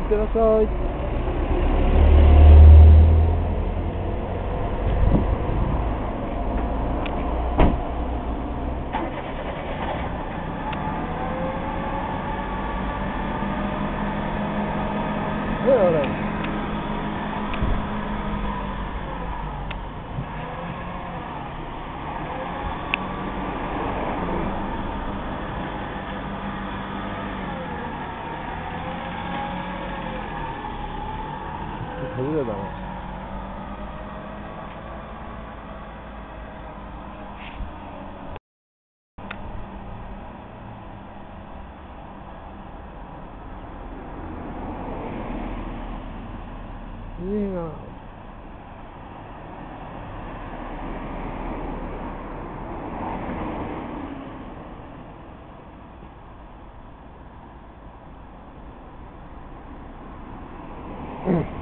ってらっしゃい。ね、あれ。初めてだな。いいな。うん。